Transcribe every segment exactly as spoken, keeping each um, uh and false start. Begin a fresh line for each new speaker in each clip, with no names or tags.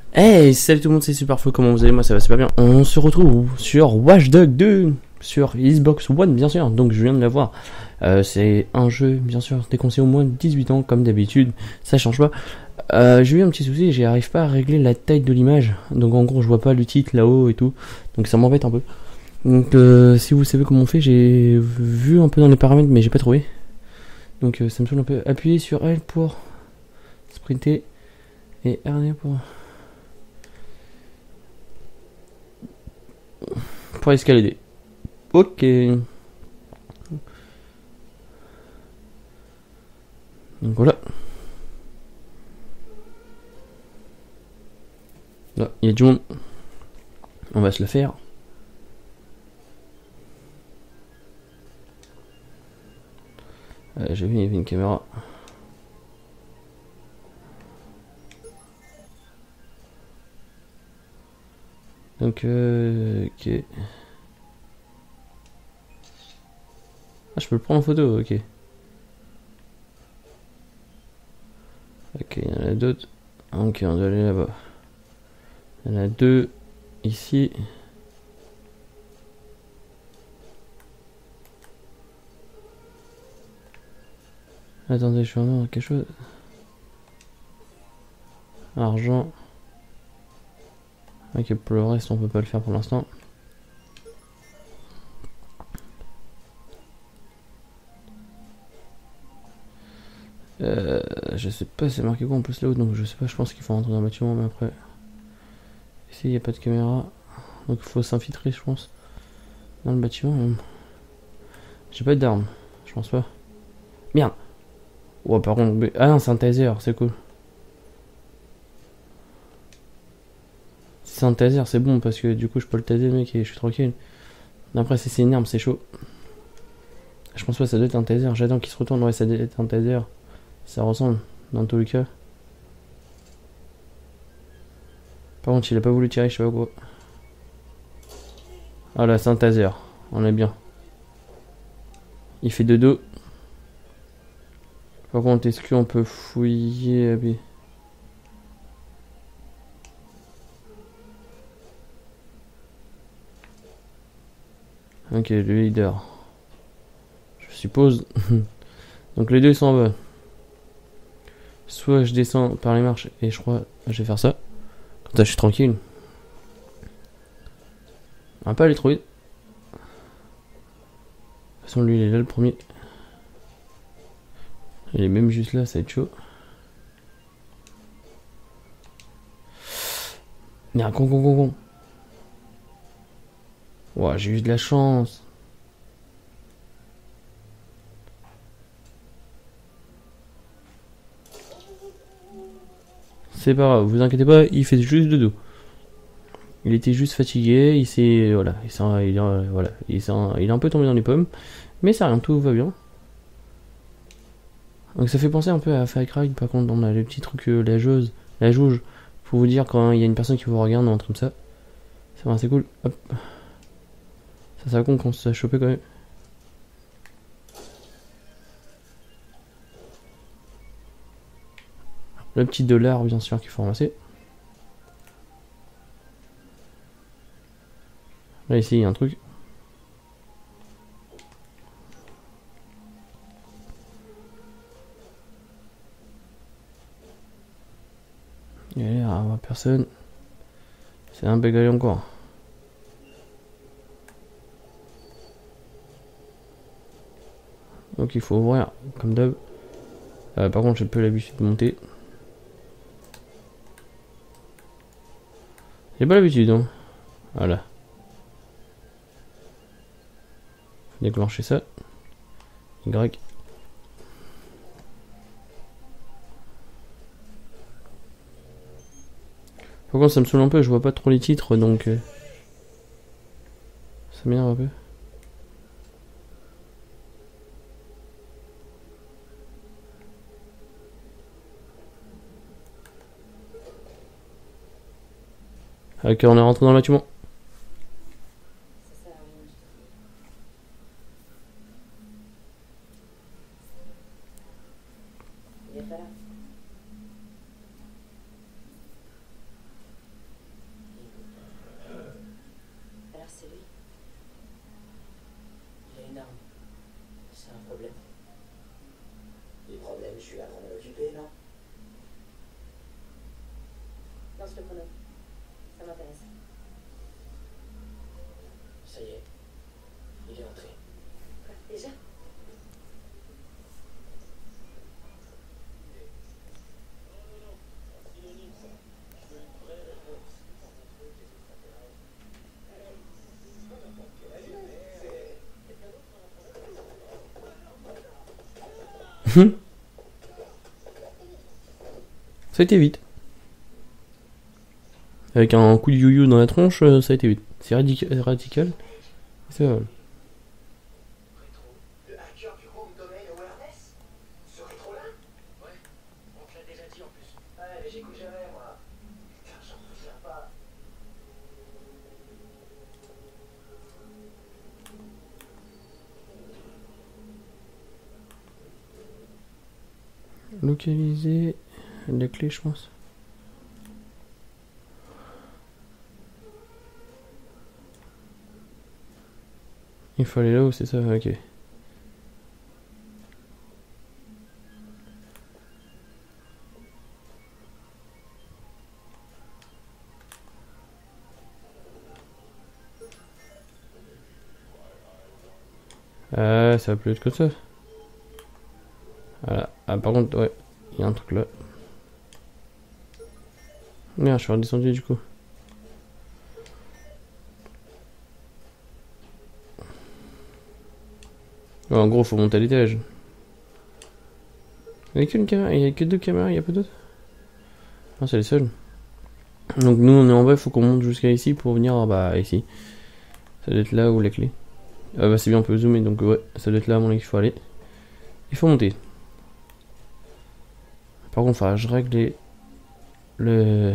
Hey, salut tout le monde, c'est Superflo, comment vous allez? Moi ça va, c'est pas bien. On se retrouve sur Watch Dogs deux, sur Xbox One bien sûr, donc je viens de l'avoir. Euh, c'est un jeu bien sûr déconseillé au moins de dix-huit ans comme d'habitude, ça change pas. Euh, j'ai eu un petit souci, j'arrive pas à régler la taille de l'image, donc en gros je vois pas le titre là-haut et tout, donc ça m'embête un peu. Donc euh, si vous savez comment on fait, j'ai vu un peu dans les paramètres mais j'ai pas trouvé. Donc euh, ça me saoule un peu. Appuyez sur L pour sprinter et R D pour... pour escalader. Ok. Donc voilà. Là, il y a du monde. On va se le faire. Euh, J'ai vu, il y avait une caméra. Donc, euh, ok. Ah, je peux le prendre en photo, ok. Ok, il y en a d'autres. Ok, on doit aller là-bas. Il y en a deux ici. Attendez, je suis en quelque chose. Argent. Ok, pour le reste, on peut pas le faire pour l'instant. Euh, je sais pas, c'est marqué quoi en plus là-haut, donc je sais pas, je pense qu'il faut rentrer dans le bâtiment, mais après. Ici, il n'y a pas de caméra. Donc il faut s'infiltrer, je pense. Dans le bâtiment, même. J'ai pas d'armes, je pense pas. Merde! Oh, par contre, ah non, c'est un taser, c'est cool. Si c'est un taser, c'est bon parce que du coup, je peux le taser, mec, et je suis tranquille. Après, si c'est une arme, c'est chaud. Je pense pas, ça doit être un taser. J'attends qu'il se retourne, ouais, ça doit être un taser. Ça ressemble, dans tous les cas. Par contre, il a pas voulu tirer, je sais pas quoi. Ah là, c'est un taser, on est bien. Il fait de dos. Par contre, est-ce qu'on peut fouiller? Ok, le leader. Je suppose. Donc les deux ils sont en bas. Soit je descends par les marches et je crois je vais faire ça. Comme ça je suis tranquille. On va pas aller trop vite. De toute façon lui il est là le premier. Il est même juste là, ça va être chaud. Il y a un con con con con. Ouah, j'ai eu de la chance. C'est pas grave, vous inquiétez pas, il fait juste de dos. Il était juste fatigué, il s'est. Voilà, il s'est. Il, voilà, il, s'est, il est un peu tombé dans les pommes. Mais ça rien, tout va bien. Donc ça fait penser un peu à Far Cry, par contre, on a le petit truc, euh, la jauge. La jauge. Pour vous dire quand il y a une personne qui vous regarde, un truc comme ça. C'est vraiment assez cool. Hop. Ça, ça con qu'on se soit chopé quand même. Le petit dollar, bien sûr, qu'il faut ramasser. Là, ici, il y a un truc. Il y a l'air à avoir personne. C'est un bégalé encore. Donc il faut ouvrir, comme d'hab. Euh, par contre, j'ai peu l'habitude de monter. J'ai pas l'habitude, hein. Voilà. Faut déclencher ça. Y. Par contre, ça me saoule un peu, je vois pas trop les titres, donc... Euh, ça m'énerve un peu. Ok, on est rentré dans le bâtiment. Ça a été vite. Avec un coup de you-you dans la tronche, ça a été vite. C'est radical. radical. C'est vrai. Localiser la clé, je pense. Il faut aller là-haut, c'est ça, ok. Euh, ça va plus être comme ça. Voilà. Ah, par contre, ouais, il y a un truc là. Merde, je suis redescendu du coup. Ouais, en gros, faut monter à l'étage. Il n'y a qu'une caméra, il y a que deux caméras, il n'y a pas d'autres. Non, c'est les seuls. Donc nous, on est en bas, il faut qu'on monte jusqu'à ici pour venir, bah, ici. Ça doit être là où la clé. Ah bah c'est bien, on peut zoomer, donc ouais, ça doit être là à mon avis qu'il faut aller. Il faut monter. Par contre, il faudra que je règle les... le...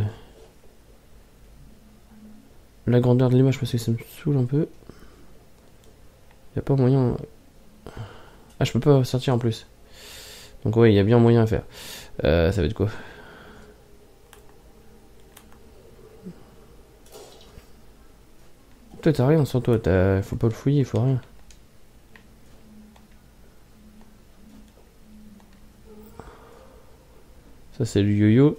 la grandeur de l'image parce que ça me saoule un peu. Il n'y a pas moyen... Ah, je peux pas sortir en plus. Donc ouais, il y a bien moyen à faire. Euh, ça va être quoi? Toi, t'as rien sans toi, faut pas le fouiller, il faut rien. Ça, c'est le yo-yo.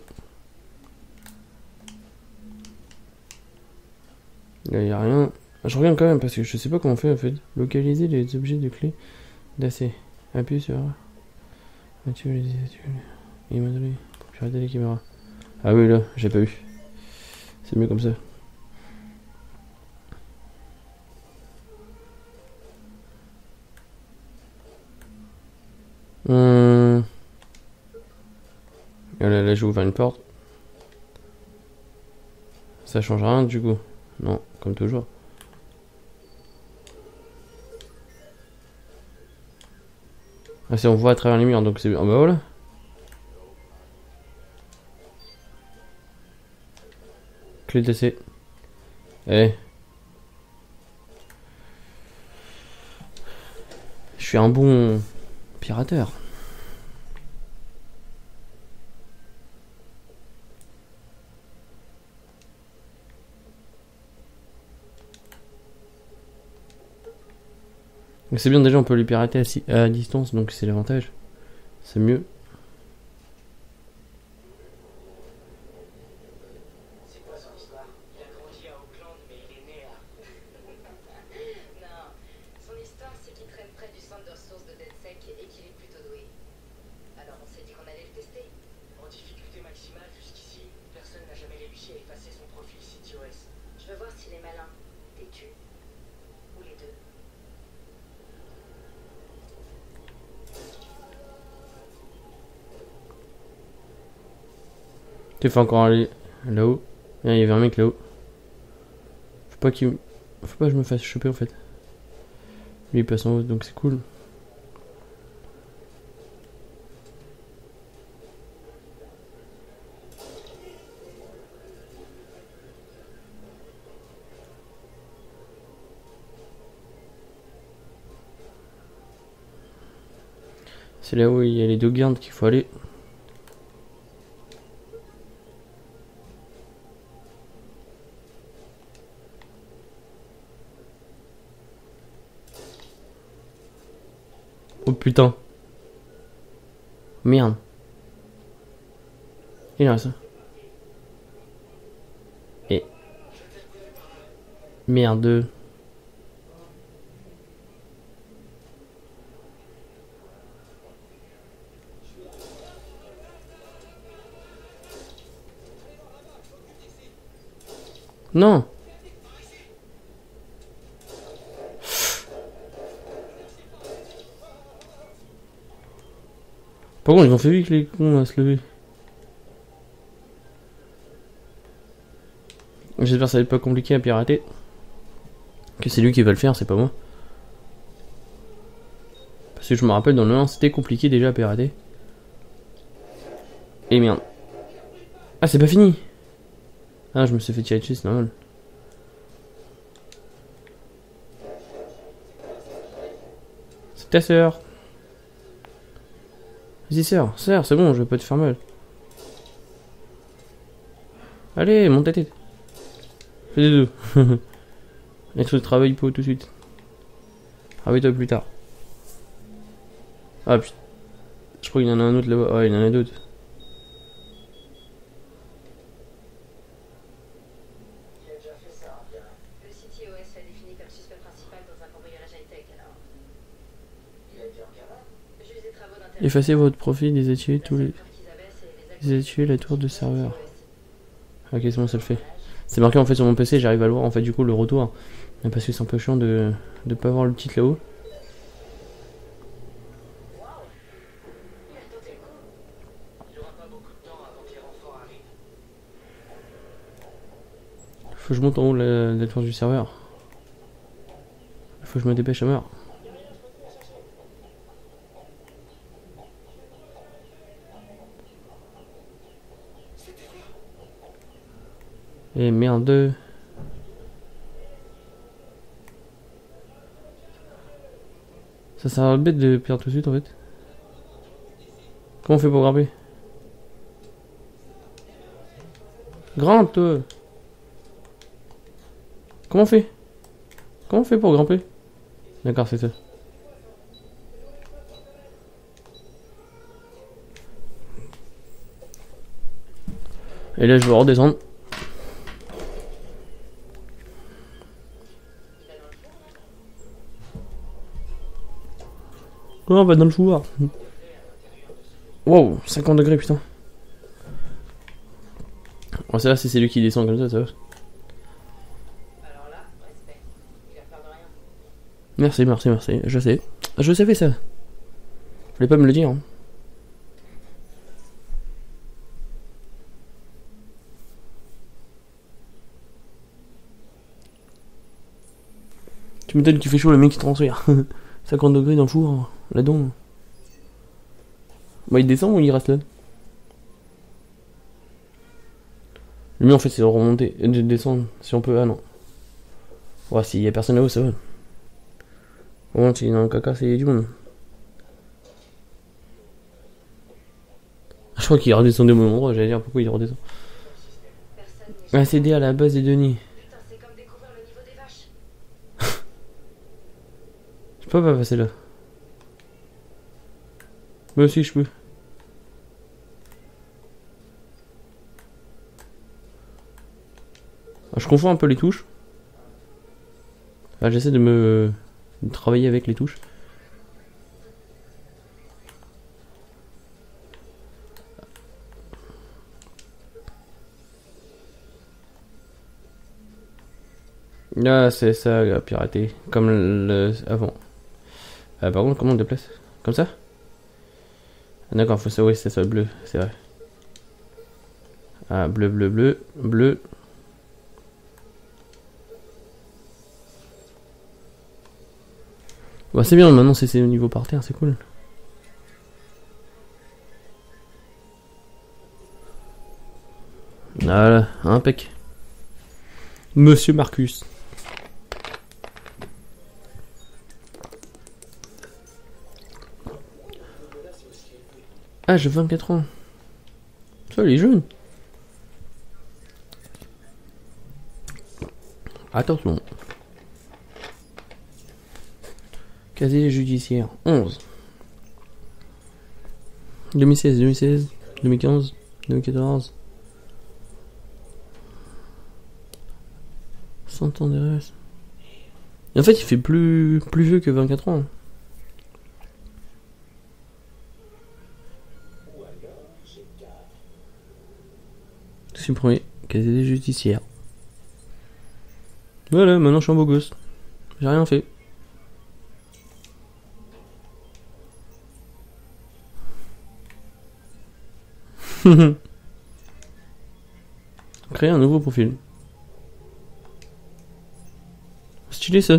Là, il n'y a rien. Je reviens quand même parce que je sais pas comment on fait en fait. Localiser les objets de clé d'accès. Appuie sur. Activer les imageries pour pirater les caméras. Ah oui, là, j'ai pas eu. C'est mieux comme ça. Hum. Et là, là j'ai ouvert une porte. Ça change rien du coup. Non, comme toujours. Ah, c'est on voit à travers les murs donc c'est bien. Ah bah voilà. Clé d'accès. Eh. Je suis un bon pirateur. C'est bien, déjà on peut les pirater à, si à distance, donc c'est l'avantage. C'est mieux.
C'est quoi son histoire? Il a grandi à Auckland, mais il est né à... Non, son histoire c'est qu'il traîne près du centre de ressources de DedSec et qu'il est plutôt doué. Alors on s'est dit qu'on allait le tester. En difficulté maximale jusqu'ici, personne n'a jamais réussi à effacer son profil CityOS. Je veux voir s'il est malin, têtu, ou les deux.
Tu fais encore aller là-haut. Il y avait un mec là-haut. Faut pas qu'il... Faut pas que je me fasse choper en fait. Lui il passe en haut donc c'est cool. C'est là où il y a les deux gardes qu'il faut aller. Oh putain. Merde. Il y a ça. Et. Merde. Non. Par contre, ils ont fait vite les cons à se lever. J'espère que ça va être pas compliqué à pirater. Que c'est lui qui va le faire, c'est pas moi. Parce que je me rappelle dans le un, c'était compliqué déjà à pirater. Et merde. Ah, c'est pas fini. Ah, je me suis fait tirer dessus, c'est normal. C'est ta sœur. Vas-y, sœur, sœur, c'est bon, je vais pas te faire mal. Allez, monte ta tête. Fais des deux. Laisse le travail pour tout de suite. Travaille-toi plus tard. Ah putain. Je crois qu'il y en a un autre là-bas. Ah, il y en a d'autres.
Le C T O S l'a défini comme suspect principal dans un cambriolage high-tech, alors. Il a bien bien. Juste des travaux d'intérêt.
Effacez votre profil, désactivez tous les... Désactivez la tour de serveur. Ok, c'est bon, ça le fait. C'est marqué en fait sur mon P C, j'arrive à le voir en fait du coup le retour. Mais parce que c'est un peu chiant de de pas voir le titre là-haut. Faut que je monte en haut la, la tour du serveur. Faut que je me dépêche à mort. Et merde. Ça sert à bête de perdre tout de suite en fait. Comment on fait pour grimper? Grimpe toi. Comment on fait? Comment on fait pour grimper? D'accord, c'est ça. Et là je vais redescendre. Oh, on va dans le four. Wow, cinquante degrés putain. Oh, ça va, si c'est lui qui descend comme ça, ça va.
Alors là, respect. Il a peur de rien.
Merci, merci, merci. Je sais. Je savais ça. Fallait pas me le dire. Hein. Tu m'étonnes qu'il fait chaud, le mec qui transfère. cinquante degrés dans le four, là-dedans. Bah, il descend ou il reste là? Le mieux en fait c'est de remonter, de descendre si on peut. Ah non. Ouais, s'il y a personne là-haut, ça va. Au moins, s'il y a un caca, c'est du monde. Je crois qu'il redescendait au même endroit, j'allais dire pourquoi il redescend. Accéder à la base des données.
Putain, c'est comme découvrir le niveau des vaches.
Je peux pas passer là. Moi aussi je peux. Ah, je confonds un peu les touches. Ah, j'essaie de me de travailler avec les touches. Là, ah, c'est ça, pirater. Comme le avant. Ah, par contre, comment on déplace? Comme ça? Ah, d'accord, faut ça, oui, c'est ça, bleu, c'est vrai. Ah, bleu, bleu, bleu, bleu. Bah, c'est bien, maintenant c'est au niveau par terre, c'est cool. Voilà, impec. Monsieur Marcus. Ah, j'ai vingt-quatre ans. Ça, il est jeune. Attention. Casier judiciaire. onze. deux mille seize, deux mille seize, deux mille quinze, deux mille quatorze. cent ans de reste. Et en fait, il fait plus, plus vieux que vingt-quatre ans. Supprimer. Casier judiciaire. Voilà, maintenant je suis un beau gosse. J'ai rien fait. Créer un nouveau profil. Stylé ça.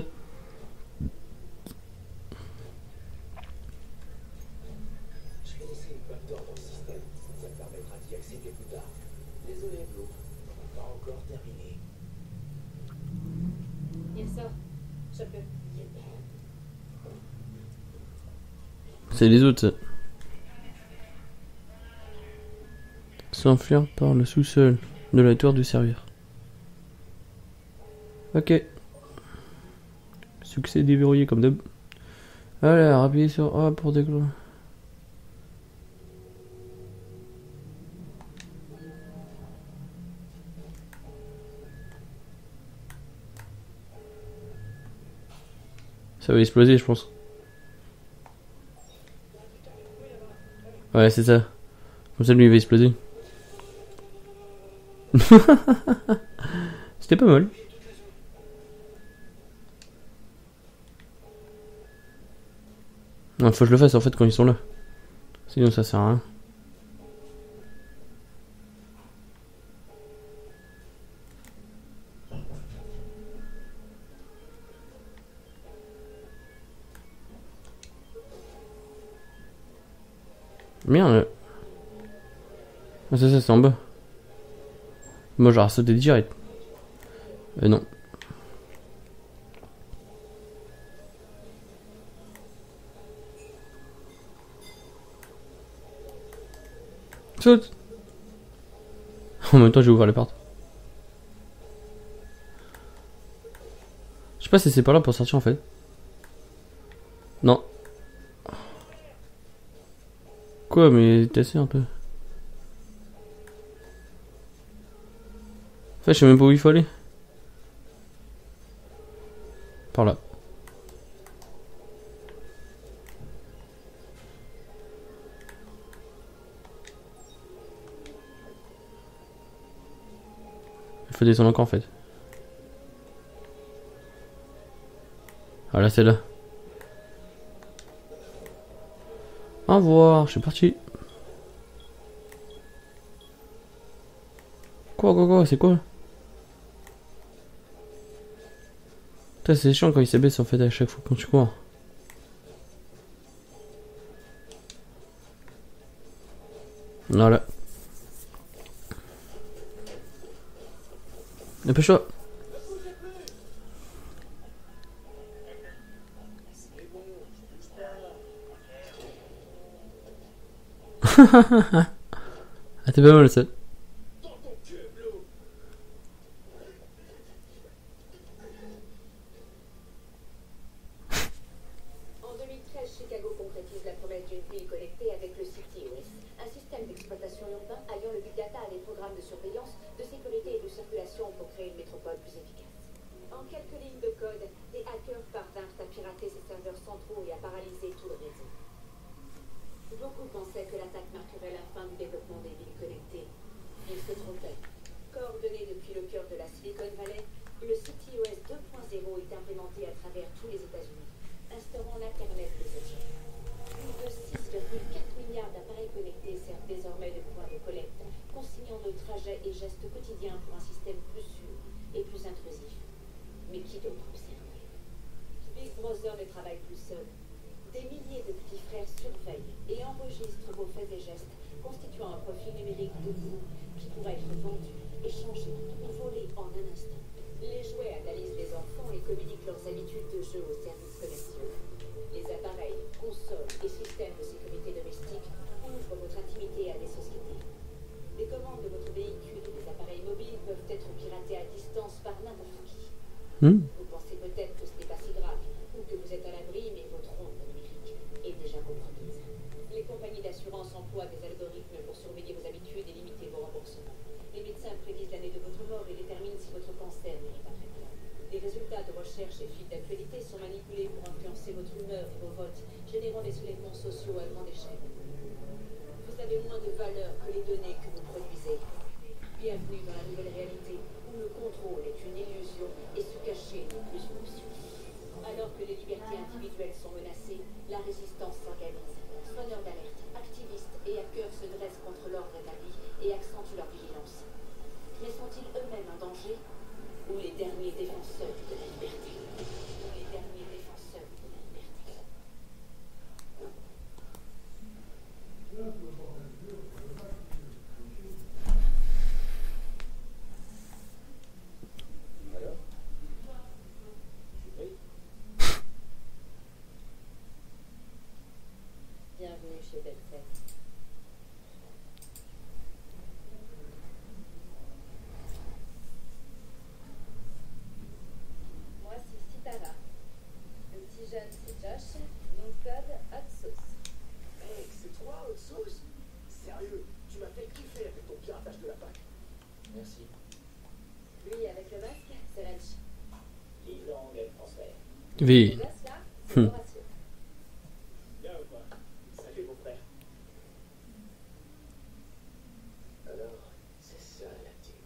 C'est les autres, ça. S'enfuir par le sous-sol de la tour du serveur. Ok. Succès déverrouillé comme d'hab. Alors, appuyez sur A pour déclencher. Ça va exploser, je pense. Ouais, c'est ça. Comme ça, lui, il va exploser. C'était pas mal. Non, faut que je le fasse en fait quand ils sont là. Sinon, ça sert à rien. Merde. Ah, c'est ça, c'est en bas. Moi, j'aurais sauté direct. Euh, non. Saute. En même temps, j'ai ouvert les portes. Je sais pas si c'est pas là pour sortir en fait. Non. Quoi, mais t'essaies un peu. En fait, je sais même pas où il faut aller. Par là. Il faut descendre encore en fait. Ah là, c'est là. Au revoir, je suis parti. Quoi, quoi, quoi, c'est quoi? Putain, c'est chiant quand il s'abaisse en fait à chaque fois quand tu cours. Voilà. Dépêche-toi. Ah, t'es pas mal ça.
En deux mille treize, Chicago concrétise la promesse d'une ville connectée avec le CityOS, un système d'exploitation urbain alliant le big data à des programmes de surveillance, de sécurité et de circulation pour créer une métropole plus efficace. En quelques lignes de code, les hackers parvinrent à pirater ces serveurs centraux et à paralyser tout le réseau. Beaucoup pensaient que l'attaque marquerait la fin du développement des villes connectées. Ils se trompaient. Coordonné depuis le cœur de la Silicon Valley, le CityOS deux point zéro est implémenté à travers tous les États-Unis, instaurant l'Internet des objets. Plus de six virgule quatre milliards d'appareils connectés servent désormais de point de collecte, consignant nos trajets et gestes quotidiens pour un système plus sûr et plus intrusif. Mais qui d'autre observe? Big Brother ne travaille plus seul. Des milliers de petits frères surveillent et enregistrent vos faits et gestes, constituant un profil numérique de vous qui pourra être vendu, échangé ou volé en un instant. Les jouets analysent les enfants et communiquent leurs habitudes de jeu aux services commerciaux. Les appareils, consoles et systèmes de sécurité domestique ouvrent votre intimité à des sociétés. Les commandes de votre véhicule et des appareils mobiles peuvent être piratés à distance par n'importe qui.
Hmm.
Vous pensez peut-être que ce n'est pas si grave, ou que vous êtes à l'abri, mais votre onde numérique est déjà compromise. Les compagnies d'assurance emploient des algorithmes pour surveiller vos habitudes et limiter vos remboursements. Les médecins prédisent l'année de votre mort et déterminent si votre cancer mérite un traitement. Les résultats de recherche et fils d'actualité sont manipulés pour influencer votre humeur et vos votes, générant des soulèvements sociaux à grande échelle. Vous avez moins de valeur que les données que vous produisez. Bienvenue dans la nouvelle réalité, où le contrôle est une illusion et se cacher sous leur vigilance. Mais sont-ils eux-mêmes en danger? Ou les derniers défenseurs de la liberté? Ou les derniers défenseurs de la liberté?
Alors? Oui.
Bienvenue chez Belsec. Moi, c'est Sitara. Le petit jeune, c'est Josh. Nom de code, Hot Sauce.
Hey, c'est toi, Hot Sauce? Sérieux, tu m'as fait kiffer avec ton piratage de la P A C. Merci.
Lui, avec le masque, c'est Reg.
Livre anglais français.
Le
Oui.
gosse, là, c'est
Hmm.
Horatio.
Bien ou pas? Salut, mon frère. Alors, c'est ça la team.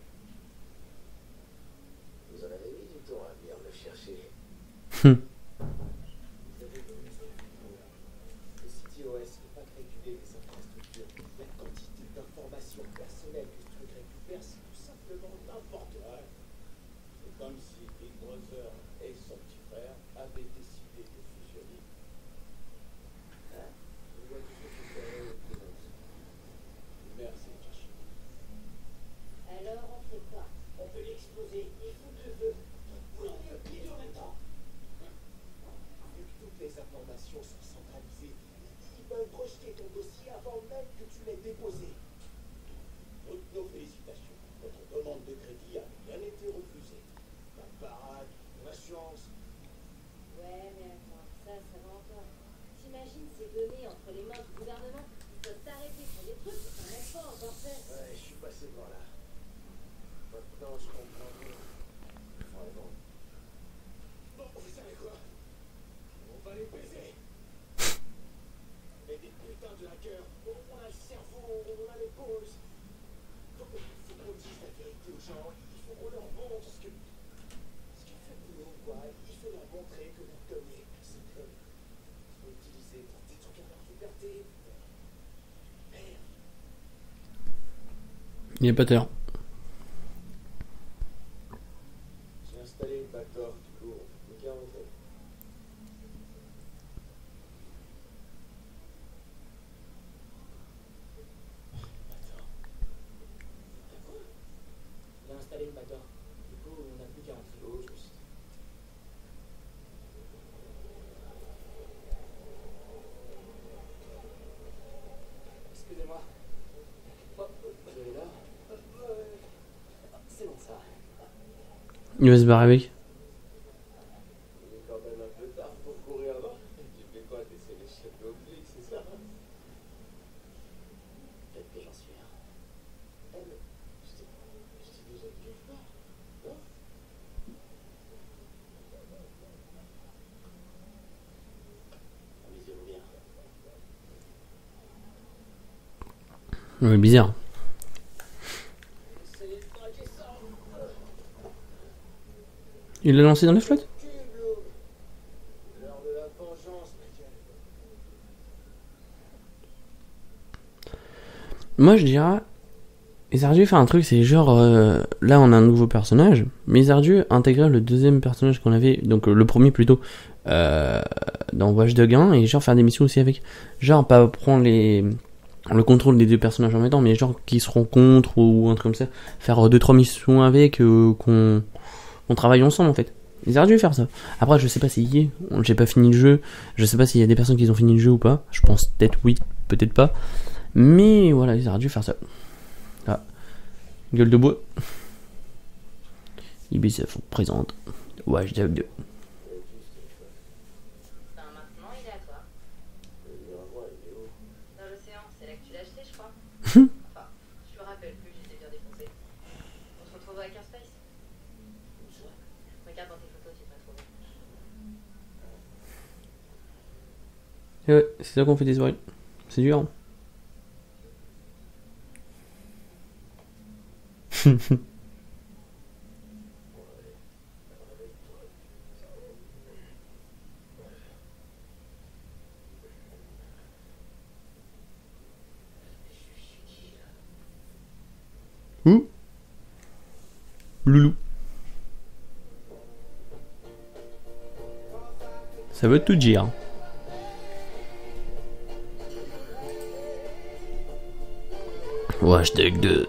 Vous en avez mis du temps à venir me chercher.
Hmm.
Vous avez donné ce qu'il faut. Le C T O S ne peut pas réguler les infrastructures. La quantité d'informations personnelles que ce truc récupère, c'est tout simplement n'importe quoi. C'est comme si Big Brother et son petit frère avaient décidé de fusionner. Hein? Je vois tout ce que tu fais, Clémence. Merci, Josh.
Alors, on fait quoi?
On peut l'exploser, il faut deux feux. Ou non mieux, les deux en même temps. Vu que toutes les informations sont centralisées, ils peuvent rejeter ton dossier avant même que tu l'aies déposé. Toutes nos félicitations. Votre demande de crédit a bien été refusée. La baraque, l'assurance.
Ouais, mais attends, ça, ça va encore. T'imagines ces données entre les mains du gouvernement? Ils peuvent t'arrêter pour des trucs que t'as même pas encore fait.
Ouais, je suis passé par là. Maintenant, je comprends mieux. Vraiment. Bon, vous savez quoi? On va les baiser. Et des putains de hackers. On a le cerveau, on a les pauses. Donc, il faut qu'on dise la vérité aux gens. Il faut qu'on leur montre ce que... ce qu'il fait pour nous, quoi. Il faut leur montrer que vous donnez ces clés. Il faut utiliser pour détruire leur liberté. Merde.
Il n'y a pas tort.
J'ai installé une backdoor, du coup, on peut bien rentrer. Attends. T'as quoi? Il a installé une backdoor. Du coup, on n'a plus qu'à rentrer. Oh, juste. Excusez-moi. Oh, vous allez là? Euh, C'est bon, ça.
Il va se barrer avec.
Il est quand même un peu tard pour courir, non? Tu fais quoi? T'essaies d'échapper au flic, c'est ça? Peut-être que j'en suis un. Eh, mais je t'ai je t'ai déjà vu quelque part, non? Amusez-vous bien.
Ouais, bizarre.
Essayez de traquer ça.
Il l'a lancé dans les flottes?
Cul, Bloom. L'heure de la vengeance, Michael.
Moi, je dirais, ils auraient dû faire un truc, c'est genre, euh, là, on a un nouveau personnage, mais ils auraient dû intégrer le deuxième personnage qu'on avait, donc euh, le premier plutôt, euh, dans Watch Dogs un, et genre faire des missions aussi avec. Genre, pas prendre les, le contrôle des deux personnages en même temps, mais genre qu'ils se rencontrent ou un truc comme ça, faire euh, deux trois missions avec, euh, qu'on, qu'on travaille ensemble en fait. Ils auraient dû faire ça. Après, je sais pas s'il y est, j'ai pas fini le jeu, je sais pas s'il y a des personnes qui ont fini le jeu ou pas, je pense peut-être oui, peut-être pas. Mais voilà, ils auraient dû faire ça. Ah. Gueule de bois. Ubisoft vous présente Watch Dogs deux.
Ben maintenant, il est à toi.
Le numéro un, il est où?
Dans l'océan, c'est là que tu l'as acheté, je crois. Enfin, je me rappelle plus, j'étais bien défoncé. On se retrouve avec un space. Regarde dans tes photos, tu vas trouver.
Et ouais, c'est ça qu'on fait des soirées. C'est dur. Hein. Loulou. Ça veut tout dire. Watch Dogs deux.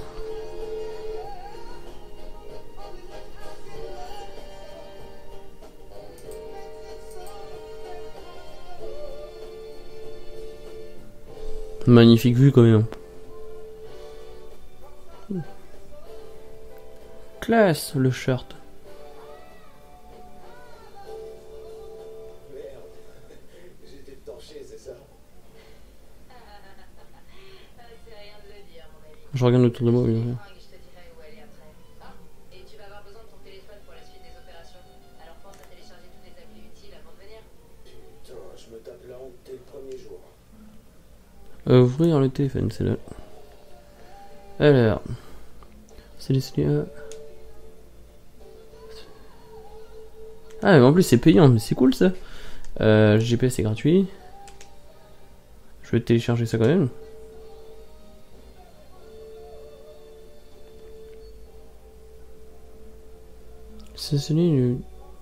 Magnifique vue quand même. Classe le shirt.
Merde. J'étais torché, c'est ça?
C'est rien de le dire, mon ami.
Je regarde autour de moi. Bien sûr.
Je te dirai où aller après. Ah, et tu vas avoir besoin de ton téléphone pour la suite des opérations. Alors pense à télécharger toutes les applis utiles avant de venir.
Putain, je me tape la honte dès le premier jour.
Euh, ouvrir le téléphone, c'est là. Alors, c'est les euh... Ah, mais en plus c'est payant, mais c'est cool ça. Euh, G P S c'est gratuit. Je vais télécharger ça quand même. C'est celui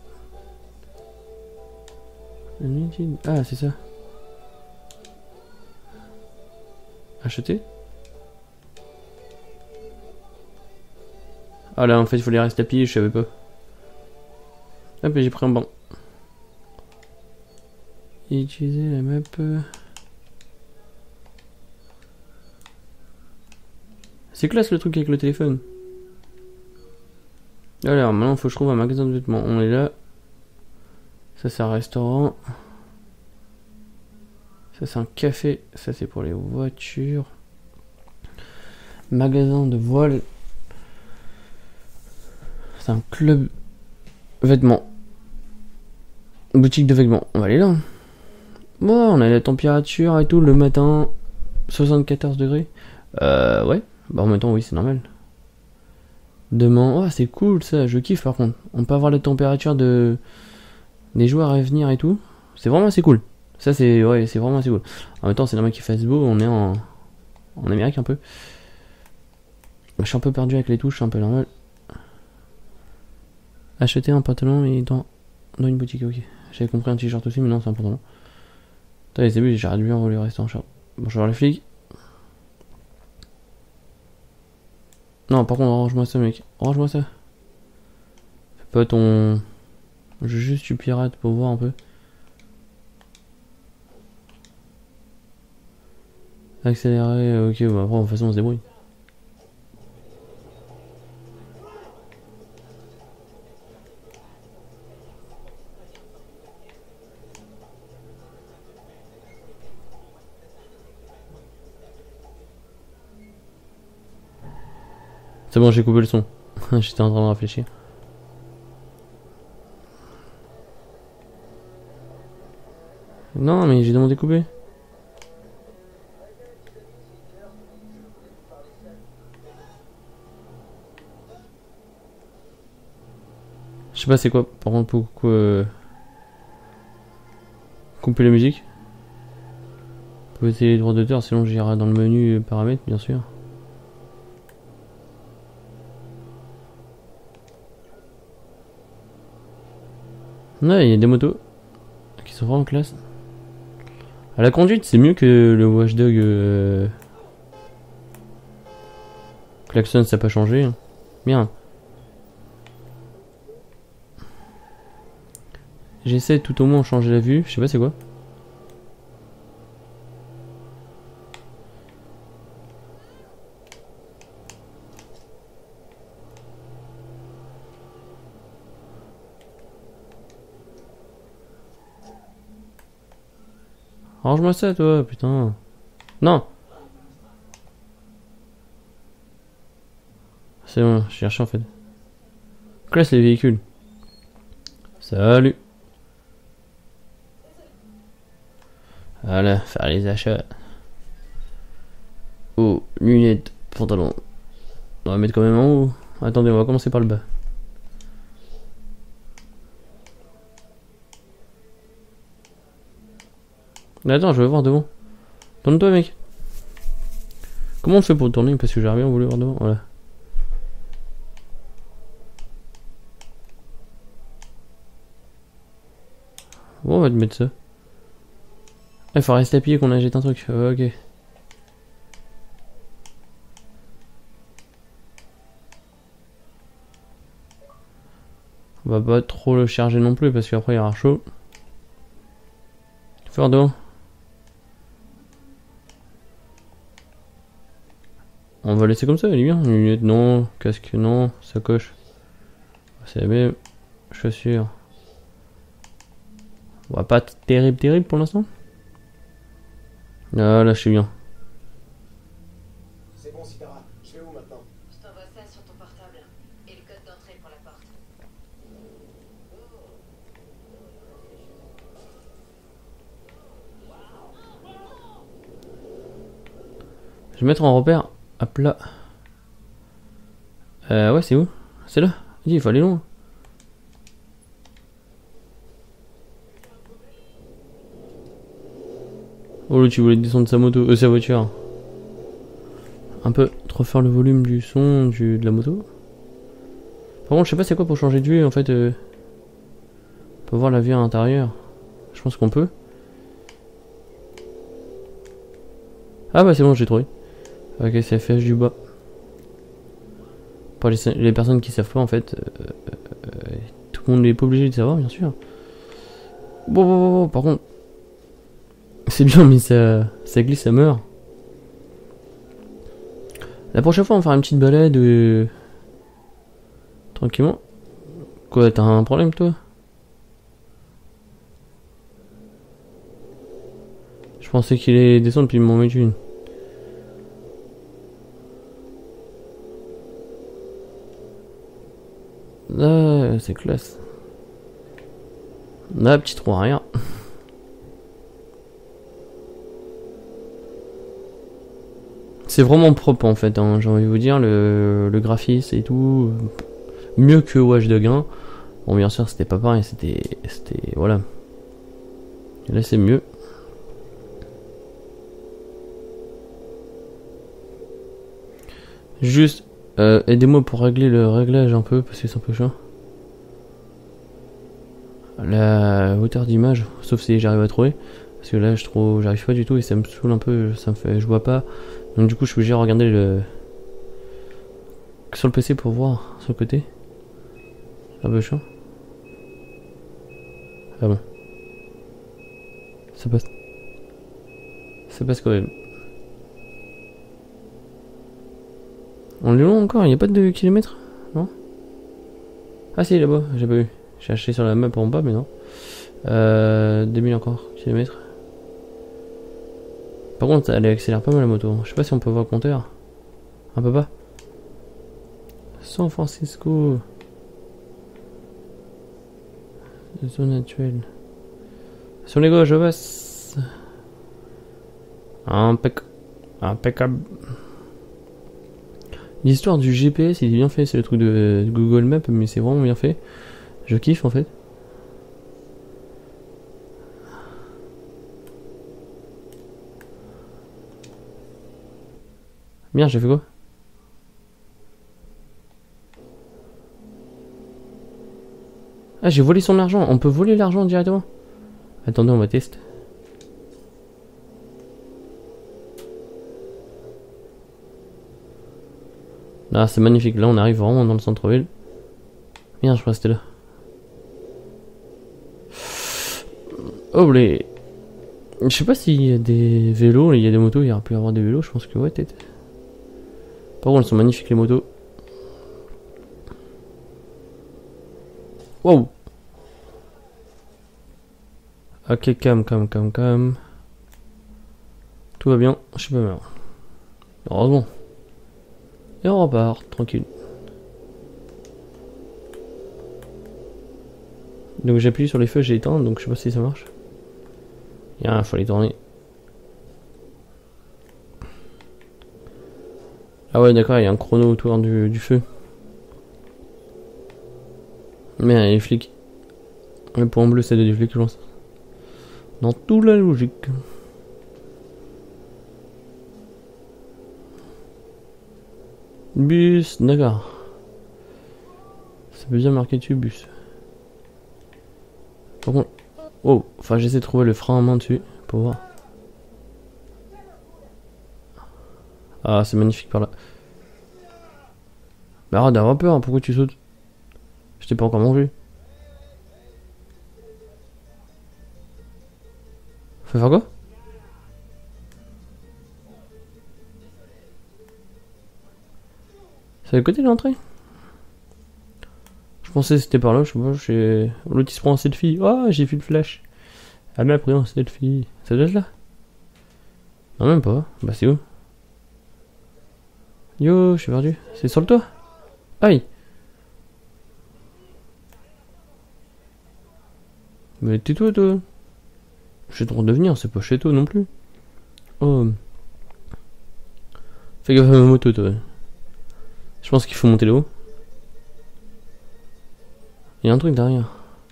le... Ah, c'est ça. Acheter. Ah là en fait il faut les rester à pied, je savais pas. Hop, j'ai pris un banc. Et utiliser la map. C'est classe le truc avec le téléphone. Alors maintenant il faut que je trouve un magasin de vêtements. On est là. Ça c'est un restaurant. Ça c'est un café. Ça c'est pour les voitures. Magasin de voile. C'est un club vêtements. Boutique de vêtements. On va aller là. Bon, on a la température et tout le matin. soixante-quatorze degrés. Euh, ouais. Bah en même temps, oui, c'est normal. Demain. Oh, c'est cool ça. Je kiffe par contre. On peut avoir la température de des joueurs à venir et tout. C'est vraiment assez cool. Ça, c'est ouais, c'est vraiment assez cool. En même temps, c'est normal qu'il fasse beau. On est en, en Amérique un peu. Je suis un peu perdu avec les touches. C'est un peu normal. Acheter un pantalon mais dans, dans une boutique, ok. J'avais compris un t-shirt aussi, mais non, c'est un pantalon. Putain, les abus, j'arrête bien voulu rester en short. Bon, je vais voir les flics. Non, par contre, range-moi ça, mec. Range-moi ça. Fais pas ton. Je juste tu pirate pour voir un peu. Accélérer, ok, bah après, de toute façon, on se débrouille. C'est bon, j'ai coupé le son. J'étais en train de réfléchir. Non, mais j'ai demandé de couper. Je sais pas c'est quoi, par contre, pourquoi euh... couper la musique. Vous pouvez essayer les droits d'auteur, sinon j'irai dans le menu paramètres, bien sûr. Ouais, il y a des motos qui sont vraiment classe. À la conduite, c'est mieux que le Watch Dogs. Euh... Klaxon, ça n'a pas changé. Hein. Bien. J'essaie tout au moins de changer la vue. Je sais pas c'est quoi. Range-moi ça, toi, putain. Non. C'est bon, je cherchais en fait. Classe les véhicules. Salut. Voilà, faire les achats. Oh, lunettes, pantalon. On va mettre quand même en haut. Attendez, on va commencer par le bas. Mais attends, je veux voir devant. Tourne-toi, mec. Comment on fait pour tourner? Parce que j'aurais bien voulu voir devant. Voilà. Bon, on va te mettre ça. Il faut rester à pied qu'on achète un truc. Euh, ok. On va pas trop le charger non plus parce qu'après il y aura chaud. Faire devant. On va laisser comme ça, il est bien. Lunettes non, casque non, sacoche. C'est la même. Chaussures. On va pas terrible terrible pour l'instant. Ah là je suis bien.
C'est bon, Sitara. Je vais où maintenant?
Je t'envoie ça sur ton portable. Et le code d'entrée pour la porte.
Je vais mettre en repère. Hop là. Euh ouais c'est où? C'est là. Il faut aller loin. Oh là tu voulais descendre sa moto, euh, sa voiture. Un peu trop faire le volume du son du, de la moto. Par contre je sais pas c'est quoi pour changer de vue en fait. Euh, on peut voir la vue à l'intérieur. Je pense qu'on peut. Ah bah c'est bon j'ai trouvé. Ok c'est F H du bas. Pour les, les personnes qui savent pas en fait. Euh, euh, tout le monde n'est pas obligé de savoir bien sûr. Bon, bon, bon, bon par contre. C'est bien mais ça, ça glisse, ça meurt. La prochaine fois on va faire une petite balade euh... tranquillement. Quoi t'as un problème toi? Je pensais qu'il allait descendre puis il m'en met une. Ah c'est classe. Ah petit trou arrière. C'est vraiment propre en fait, hein, j'ai envie de vous dire, le, le graphisme et tout, mieux que Watch Dogs un. Bon bien sûr c'était pas pareil, c'était, c'était, voilà. Et là c'est mieux. Juste, euh, aidez-moi pour régler le réglage un peu, parce que c'est un peu chiant. La hauteur d'image, sauf si j'arrive à trouver. Parce que là je trouve, j'arrive pas du tout et ça me saoule un peu, ça me fait, je vois pas. Donc du coup je suis obligé de regarder le sur le P C pour voir sur le côté. Un peu chiant. Ah bon. Ça passe. Ça passe quand même. On est long encore, il n'y a pas de kilomètres? Non? Ah si là-bas, j'ai pas vu. J'ai acheté sur la map en bas mais non. Euh, deux mille encore, kilomètres. Par contre, elle accélère pas mal la moto. Je sais pas si on peut voir le compteur. Un peu pas. San Francisco. Zone actuelle. Sur les gauches, je passe. Impec... Impeccable. L'histoire du G P S, il est bien fait. C'est le truc de Google Maps, mais c'est vraiment bien fait. Je kiffe en fait. Merde, j'ai fait quoi? Ah, j'ai volé son argent. On peut voler l'argent directement? Attendez, on va tester. Là, c'est magnifique. Là, on arrive vraiment dans le centre-ville. Merde, je crois que c'était là. Oh, les... Je sais pas s'il y a des vélos, il y a des motos, il y aurait pu y avoir des vélos. Je pense que ouais, peut-être. Par contre, elles sont magnifiques les motos. Wow. Ok, cam, cam, cam, cam. Tout va bien, je suis pas mort. Heureusement. Et on repart, tranquille. Donc j'appuie sur les feux, j'ai éteint, donc je sais pas si ça marche. Il faut les tourner. Ah ouais d'accord, il y a un chrono autour du, du feu. Mais les flics. Le point bleu c'est des flics je pense. Dans toute la logique. Bus, d'accord. Ça peut bien marquer dessus bus. Par contre, Oh, enfin j'essaie de trouver le frein à main dessus pour voir. Ah, c'est magnifique par là. Bah arrête d'avoir peur, hein, pourquoi tu sautes? Je t'ai pas encore mangé. Faut faire quoi? C'est à côté de l'entrée? Je pensais que c'était par là, je sais pas, j'ai... L'autre il se prend un selfie. Oh, j'ai vu le flash. Ah mais après un selfie. Ça doit être là? Non même pas. Bah c'est où? Yo, je suis perdu. C'est sur le toit? Aïe. Mais tais-toi toi. Je suis en train de venir, c'est pas chez toi non plus. Oh. Fais gaffe à ma moto toi. Je pense qu'il faut monter là-haut. Il y a un truc derrière.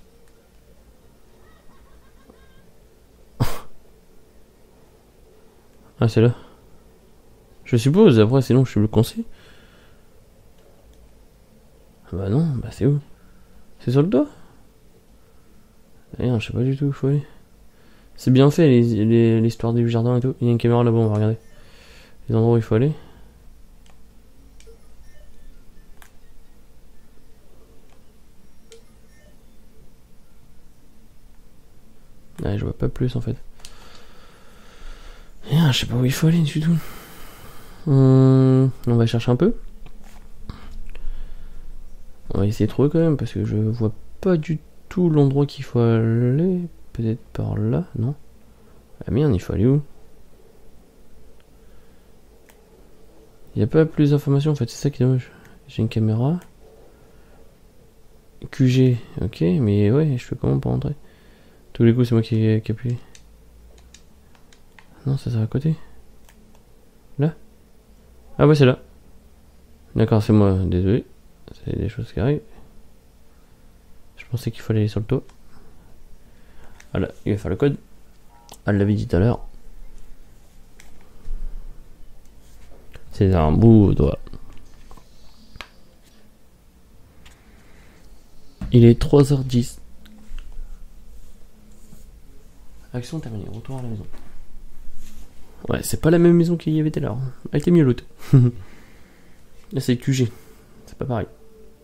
Ah c'est là. Je suppose, après sinon je suis le conseil. Ah bah non, bah c'est où? C'est sur le toit? Rien, je sais pas du tout où faut aller. C'est bien fait les- les- l'histoire du jardin et tout. Il y a une caméra là-bas, on va regarder. Les endroits où il faut aller. Ouais, je vois pas plus en fait. Rien, je sais pas où il faut aller du tout. Hum, on va chercher un peu. On va essayer de trouver quand même parce que je vois pas du tout l'endroit qu'il faut aller. Peut-être par là, non? Ah merde, il faut aller où? Il n'y a pas plus d'informations en fait, c'est ça qui est dommage. J'ai une caméra. Q G, ok, mais ouais, je fais comment pour rentrer? Tous les coups, c'est moi qui, qui appuie. Non, ça, c'est à côté. Là? Ah ouais, c'est là. D'accord, c'est moi, désolé. C'est des choses qui arrivent. Je pensais qu'il fallait aller sur le toit. Voilà, il va faire le code. Elle l'avait dit tout à l'heure. C'est un bout doigt. Il est trois heures dix. Action terminée, retour à la maison. Ouais, c'est pas la même maison qu'il y avait tout à l'heure. Elle était mieux l'autre. Là c'est Q G. C'est pas pareil.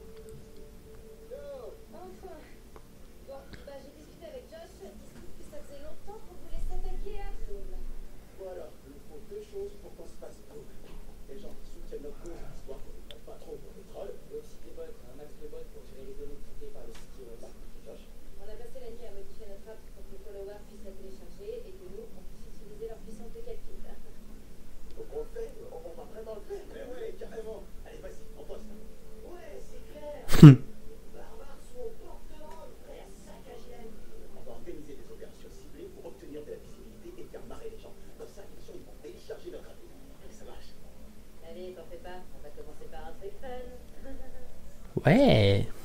Enfin. Bon, bah j'ai discuté avec Josh, il se trouve que ça faisait longtemps qu'on voulait s'attaquer à Bloom.
Voilà, il nous faut deux choses pour qu'on se fasse boum. Les gens qui soutiennent notre cause, histoire qu'on ne prenne pas trop pour des trolls. Et aussi des bots, un max de bots pour gérer les données traitées par le C T O S. Josh.
On a passé la nuit à modifier notre app pour que les followers puissent la télécharger et que nous, on puisse utiliser leur puissance de calcul.
Donc on le fait, on on va vraiment le faire. Mais ouais, carrément. Allez, vas-y, on poste. Ouais, c'est clair. Barbares sont au porte-rôle, prêts à saccager la vie. On va organiser des opérations ciblées pour obtenir de la visibilité et faire marrer les gens. Comme ça, les gens ils vont télécharger notre app. Allez, ça marche.
Allez, t'en fais pas, on va commencer par un truc fun.
Ouais.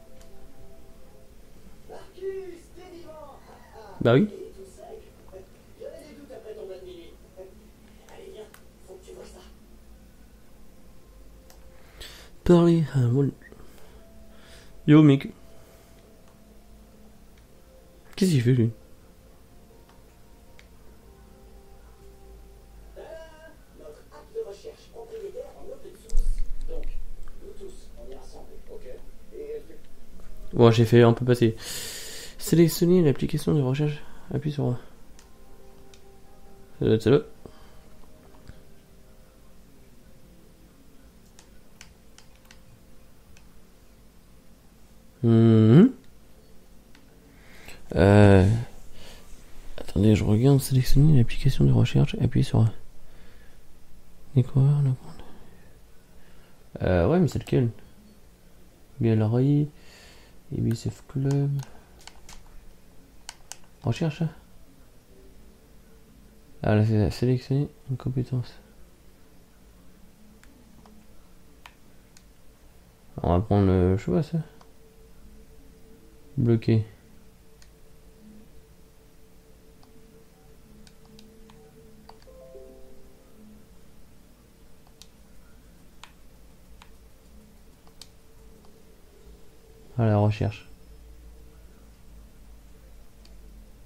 Marcus, t'es vivant.
Bah oui.
Et tout sec. J'avais des doutes après ton bonne nuit. Allez, viens, faut que tu vois ça.
Parler à mon... Yo mec. Qu'est-ce qu'il fait lui?
Notre app de recherche propriétaire en open source. Donc, nous tous, on est rassemblés, ok? Et elle fait
Bon, j'ai fait un peu passer. Sélectionner l'application de recherche. Appuie sur... Ça doit être celle-là. Mhm. Euh... Attendez, je regarde. Sélectionner l'application de recherche. Appuie sur... Découvrir le compte. Euh, ouais, mais c'est lequel? Galerie. Ubisoft Club. Recherche. Ah là, c'est sélectionner une compétence. On va prendre le... Je sais pas ça. Bloqué. À la recherche.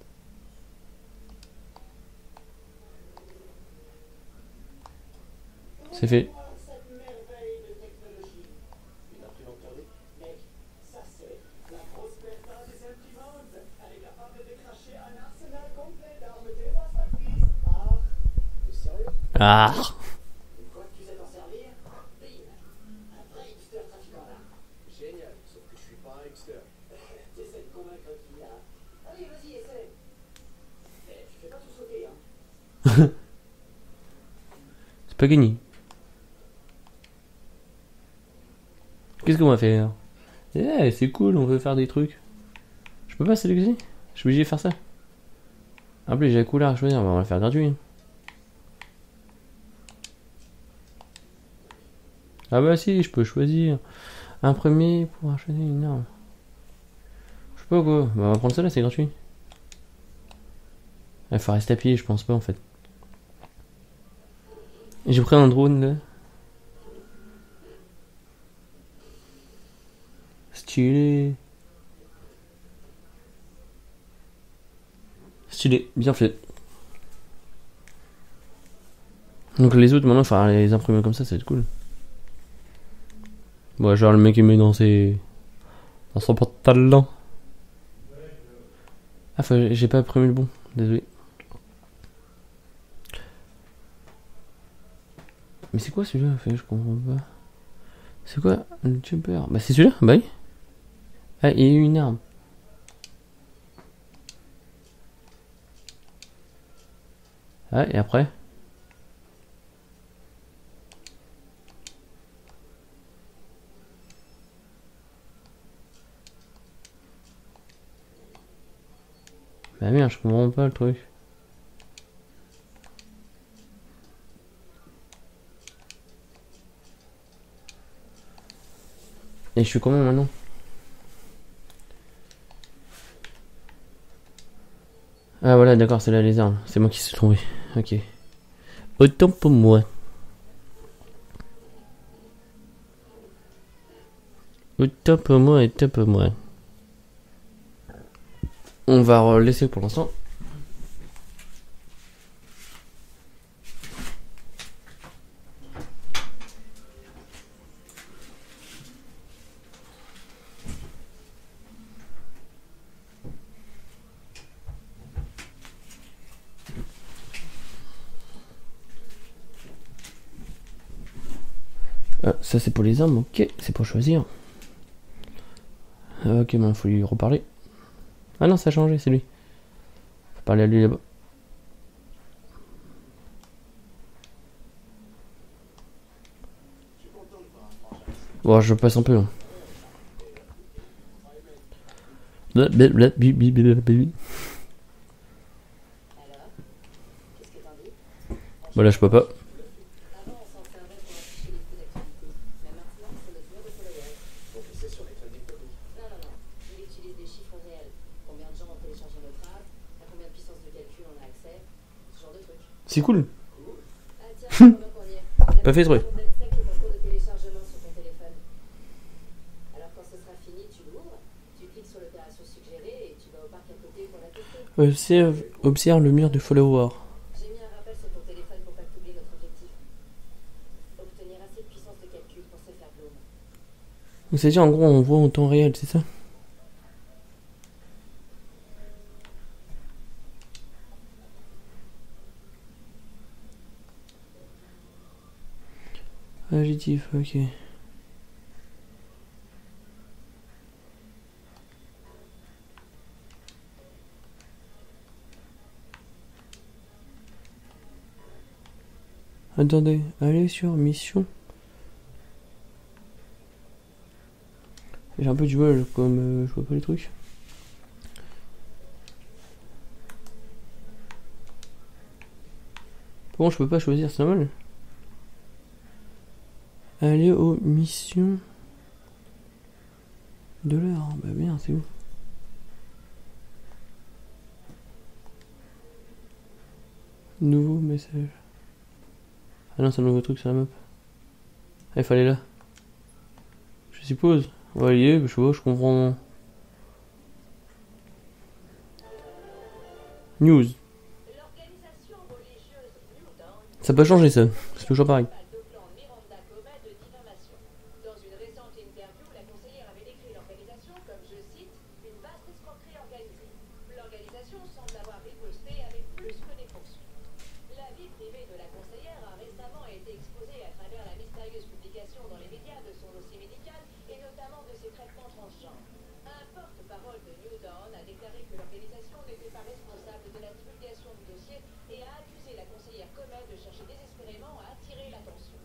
c'est fait.
Cette merveille de technologie. Une imprimante trois D? Mec, ça c'est la grosse Bertha des imprimantes. Elle est capable de déclencher un arsenal complet d'armes dévastatrices. Ah, t'es sérieux?
Ah.
Une fois que tu sais t'en servir, bim, un vrai hipster trafiquant là. Génial, sauf que je suis pas un hipster. T'essaies de convaincre qui là? Allez, vas-y, essaie. Mais tu fais pas tout sauter, hein.
C'est pas gagné. Qu'est-ce qu'on va faire? Eh, c'est cool, on veut faire des trucs. Je peux pas sélectionner? Je suis obligé de faire ça. En plus, j'ai la couleur à choisir, on va le faire gratuit. Ah bah si, je peux choisir. Imprimer pour acheter une arme. Je sais pas quoi. Bah, on va prendre ça là, c'est gratuit. Il faut rester à pied, je pense pas en fait. J'ai pris un drone là. Stylé. Stylé, bien fait. Donc les autres maintenant, il faudra les imprimer comme ça, ça va être cool. Bon, genre le mec il met dans ses... dans son pantalon. Ah, faut... j'ai pas imprimé le bon, désolé. Mais c'est quoi celui-là? Je comprends pas. C'est quoi le jumper? Bah c'est celui-là, bah oui. Ah, il y a eu une arme. Ah, et après? Bah merde, je comprends pas le truc. Et je suis comment maintenant? Ah voilà, d'accord, c'est là les armes. C'est moi qui suis tombé. Ok. Autant pour moi. Autant pour moi, autant pour moi. On va laisser pour l'instant. Ah, ça c'est pour les armes, ok, c'est pour choisir. Ah, ok, ben il faut lui reparler. Ah non, ça a changé, c'est lui. Faut parler à lui là-bas. Bon, je passe un peu. Hein.
Alors, qu'est-ce que t'en dis?
Bah là, je peux pas.
Avant, on s'en servait pour afficher les coups d'activité. Mais maintenant, c'est notre mur de followers.
Donc c'est sur les trending topics.
Non, non, non. Il utilise des chiffres réels. Combien de gens ont téléchargé notre app? À combien de puissance de calcul on a accès? Ce genre de trucs.
C'est cool.
Ah tiens, pendant qu'on y est.
Pas fait exprès.
DedSec est en cours de téléchargement sur ton téléphone. Alors quand ce sera fini, tu l'ouvres, tu cliques sur l'opération suggérée et tu vas au parc à côté pour la tester.
Observe, observe le mur de follower.
J'ai mis un rappel sur ton téléphone pour pas t'oublier notre objectif. Obtenir assez de puissance de calcul pour se faire bloom.
Donc c'est-à-dire en gros on voit en temps réel, c'est ça? Adjectif, ok. Attendez, allez sur mission. J'ai un peu du mal comme euh, je vois pas les trucs. Bon, je peux pas choisir, c'est normal. Aller aux missions de l'heure. Bah merde, c'est où? Nouveau message. Ah non, c'est un nouveau truc sur la map. Ah, il fallait là. Je suppose. Ouais, il y est, je sais pas, je comprends. News.
L'organisation religieuse New Dawn
Ça peut changer ça. C'est toujours pareil.
a deux plans escroquerie organisée. L'organisation semble avoir riposté avec plus que des poursuites. La vie privée de la conseillère a récemment été exposée à travers la mystérieuse publication dans les médias de son dossier médical et notamment de ses traitements transgenres. Un porte-parole de New Dawn a déclaré que l'organisation n'était pas responsable de la divulgation du dossier et a accusé la conseillère Comey de chercher désespérément à attirer l'attention.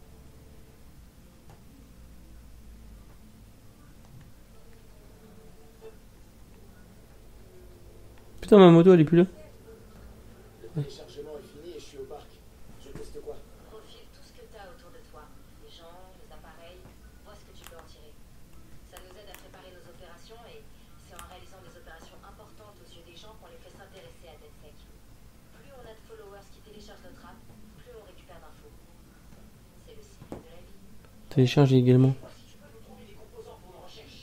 Putain, ma moto elle est plus là.
Le téléchargement est fini et je suis au parc. Je teste quoi?
Profile tout ce que tu as autour de toi. Les gens, les appareils, vois ce que tu peux en tirer. Ça nous aide à préparer nos opérations et c'est en réalisant des opérations importantes aux yeux des gens qu'on les fait s'intéresser à DedSec. Plus on a de followers qui téléchargent notre app, plus on récupère d'infos. C'est le cycle de la vie.
Télécharge également.
Si tu peux nous trouver des composants pour nos recherches.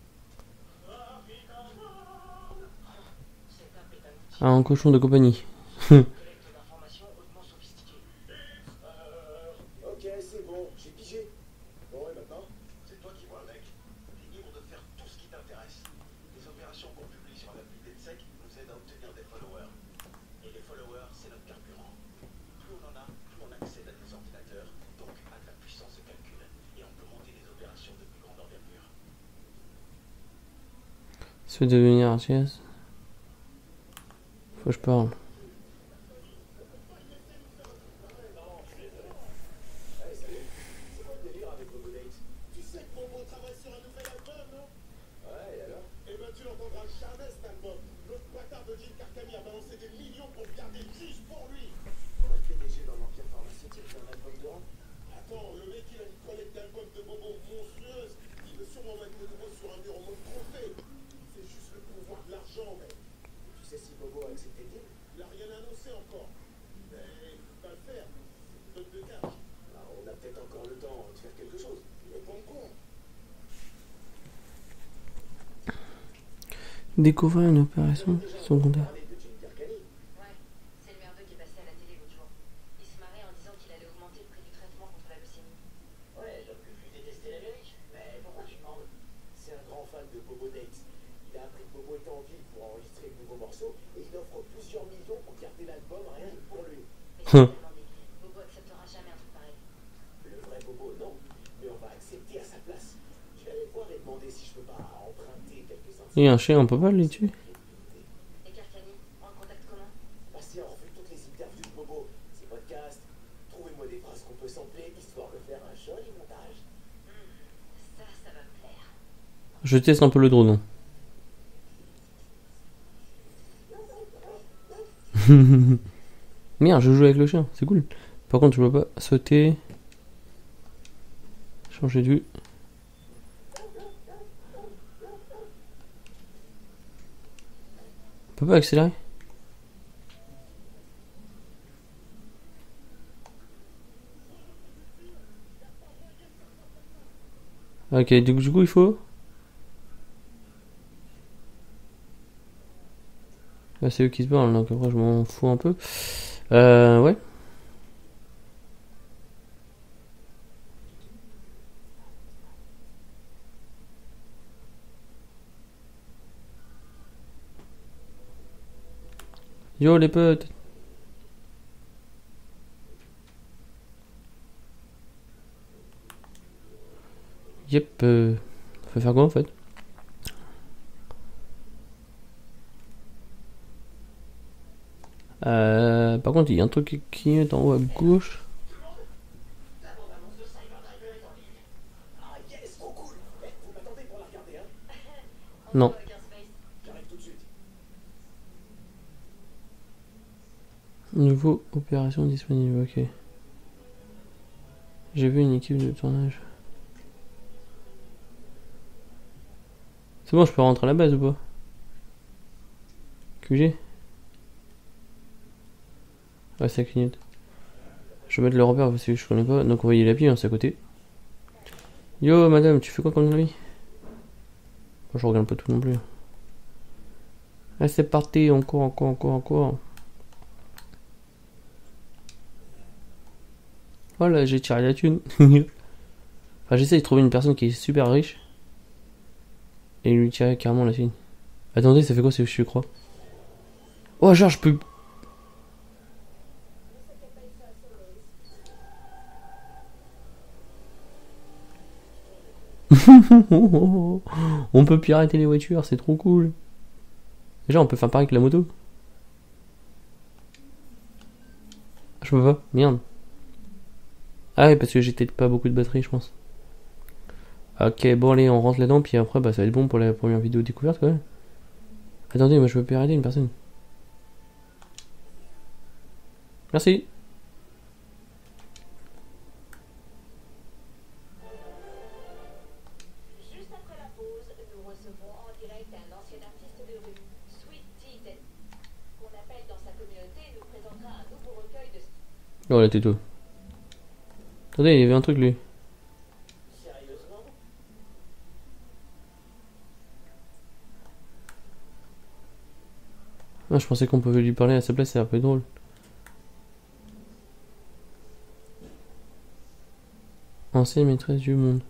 Cette app est un outil
Ah, un cochon de compagnie.
de collecte d'informations hautement sophistiqué. Euh, ok, c'est bon, j'ai pigé. Bon, et maintenant? C'est toi qui vois, mec. T'es libre de faire tout ce qui t'intéresse. Les opérations qu'on publie sur l'appli DedSec nous aident à obtenir des followers. Et les followers, c'est notre carburant. Plus on en a, plus on accède à des ordinateurs, donc à de la puissance de calcul. Et on peut monter des opérations de plus grande envergure.
Se devenir artiste. Faut que je parle.
Hey, salut. C'est quoi le délire avec Bobodate? Tu sais que Bobo travaille sur un nouvel album, non? Ouais, et alors? Eh ben, tu l'entendras jamais, cet album. L'autre bâtard de Jim Carcani a balancé des millions pour le garder juste pour lui. Pourquoi le P D G dans l'Empire pharmaceutique fait un album de rap? Attends, le mec, il a une collecte d'albums de Bobo monstrueuse. Il veut sûrement mettre de nouveau sur un mur au mode trophée. C'est juste le pouvoir de l'argent, mec. Tu sais si Bobo a accepté le deal? Il a rien annoncé encore. Mais il peut pas le faire. C'est une tonne de cash. Alors, on a peut-être encore le temps de faire quelque chose. Mais pas encore.
Découvrir une opération secondaire.
Parler de Jim Carcani.
Ouais, c'est le merdeux qui est passé à la télé l'autre jour. Il se marrait en disant qu'il allait augmenter le prix du traitement contre la leucémie.
Ouais, l'homme le plus détesté l'Amérique. Mais pourquoi tu demandes? C'est un grand fan de Bobodate. Il a appris que Bobo était en ville pour enregistrer de nouveaux morceaux et il offre plusieurs millions pour garder l'album rien que pour lui.
Mais c'est tellement débile. Bobo acceptera jamais un truc pareil.
Le vrai Bobo, non. Mais on va accepter à sa place. Je vais aller voir et demander si je peux pas emprunter quelques infos.
Et un chien, on peut pas les tuer.
Et Carcani, on le contacte comment?
Passez en revue toutes les interviews de Bobo, ses podcasts. Trouvez-moi des phrases qu'on peut sampler histoire de faire un joli montage.
Hmm, ça, ça va me plaire.
Je teste un peu le drone. Merde, je joue avec le chien, c'est cool. Par contre, je peux pas sauter. Changer de vue. On peut pas accélérer. Ok, du coup, du coup il faut. Là, c'est eux qui se parlent, donc après je m'en fous un peu. Euh, ouais. Yo les potes. Yep. Euh, faut faire quoi en fait? Euh, par contre, il y a un truc qui clignote en haut à gauche.
Ah yes, trop cool. Eh, vous m'attendez pour la regarder, hein?
Non.
Avec un space.
J'arrive tout de suite.
Nouveau opération disponible, ok. J'ai vu une équipe de tournage. C'est bon, je peux rentrer à la base ou pas? Q G? Ouais, ça clignote. Je vais mettre le repère parce que je connais pas. Donc, on va y aller, hein, c'est à côté. Yo, madame, tu fais quoi comme nuit? Moi, je regarde pas tout non plus. Allez, c'est parti, on court, on court, on court, on court. Voilà, j'ai tiré la thune. Enfin, j'essaie de trouver une personne qui est super riche et lui tirer carrément la thune. Attendez, ça fait quoi si je crois? Oh, genre, je peux. On peut pirater les voitures, c'est trop cool. Déjà, on peut faire pareil avec la moto. Je peux pas, merde. Ah ouais, parce que j'ai peut-être pas beaucoup de batterie, je pense. Ok, bon, allez, on rentre là-dedans, puis après, bah, ça va être bon pour la première vidéo découverte, quand même. Attendez, moi, je peux pirater une personne. Merci.
Juste après la pause, nous recevons en direct un ancien artiste de rue, Sweet Tea, qu'on appelle dans sa communauté, nous présentera un nouveau recueil de...
Oh, là, tais-toi. Attendez, il y avait un truc, lui.
Sérieusement?
Ah, je pensais qu'on pouvait lui parler à sa place, c'est un peu drôle. Ancienne maîtresse du monde.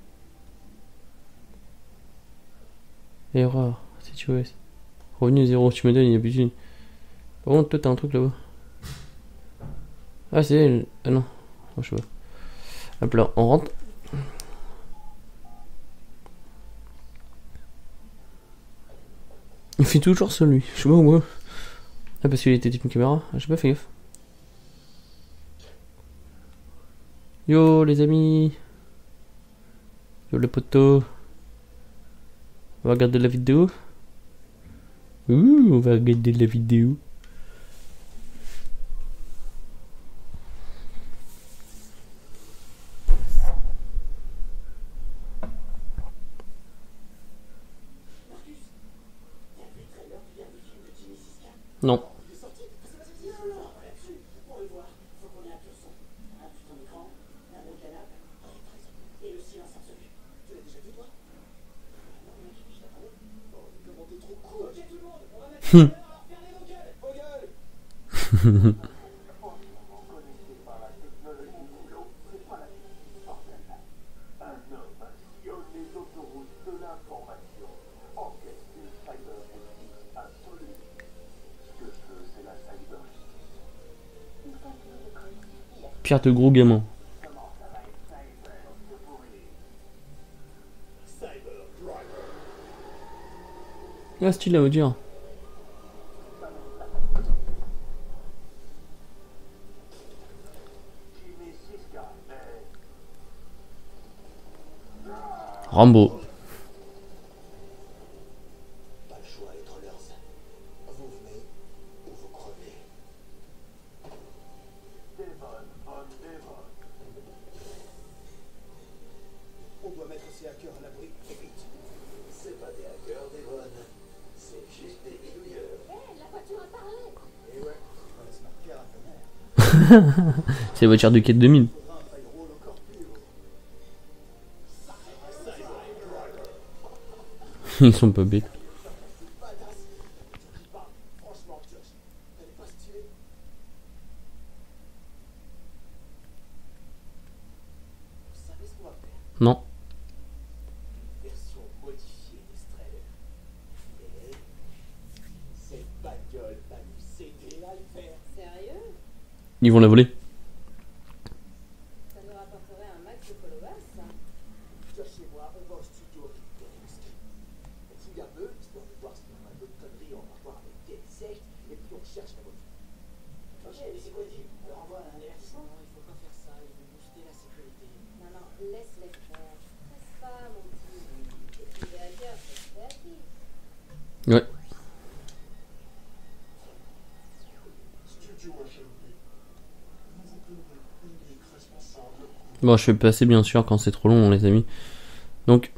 Erreur, si tu veux. Revenu zéro, tu me donnes, il n'y a plus d'une. Par contre, toi, t'as un truc là-bas. Ah, c'est elle. Ah non, oh, je sais pas. Hop là, on rentre. Il fait toujours ça, lui. Je sais pas où. Ah, parce qu'il était une caméra. Ah, j'ai pas fait gaffe. Yo, les amis. Yo, les potos. On va regarder la vidéo. Ouh, on va regarder la vidéo. Non. Hum. Pierre de gros gamin. Ah, style à vous dire. Rambo.
Pas le choix, les trollers. Vous venez ou vous crevez. Devon, Von Devon. On doit mettre ces hackers à l'abri et vite. C'est pas des hackers, Devon. C'est juste des bidouilleurs.
Hé, la voiture a parlé.
Et ouais, on laisse marquer à la tonnerre.
C'est la voiture de quête deux mille.
Faudra un firewall encore plus haut.
Ils sont pas bêtes.
Badass. Tu dis pas, franchement, Josh, elle est pas stylée. Vous savez ce qu'on va faire?
Non.
Version modifiée des Strel. Et cette bagnole va nous aider à le faire.
Sérieux?
Ils vont la voler.
Ça nous rapporterait un max de followers, ça.
Josh et moi, on va au studio Rick. On fouille un peu, histoire de voir s'il y a pas d'autres conneries en rapport avec des sectes, et puis on cherche la voiture. Ok, mais c'est quoi le deal? On leur envoie un avertissement? Non, il faut pas faire ça, il faut booster la sécurité.
Non, non, laisse-les faire. Stresse pas, mon petit. Et puis les hackers, c'est créatif.
Ouais.
Studio H M P. Nouveau bureau, unique, responsable.
Bon, je vais passer bien sûr quand c'est trop long, les amis. Donc,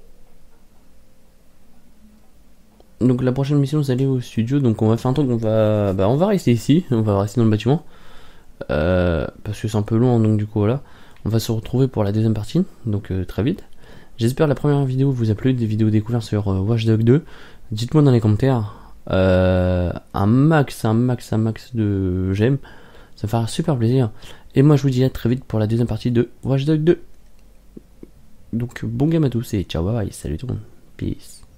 donc la prochaine mission, c'est aller au studio. Donc, on va faire un truc. On va, bah, on va rester ici. On va rester dans le bâtiment euh, parce que c'est un peu long. Donc, du coup, voilà. On va se retrouver pour la deuxième partie. Donc, euh, très vite. J'espère que la première vidéo vous a plu. Des vidéos découvertes sur euh, Watch Dogs deux. Dites-moi dans les commentaires euh, un max, un max, un max de j'aime. Ça me fera super plaisir. Et moi, je vous dis à très vite pour la deuxième partie de Watch Dogs deux. Donc, bon game à tous et ciao, bye bye, salut tout le monde. Peace.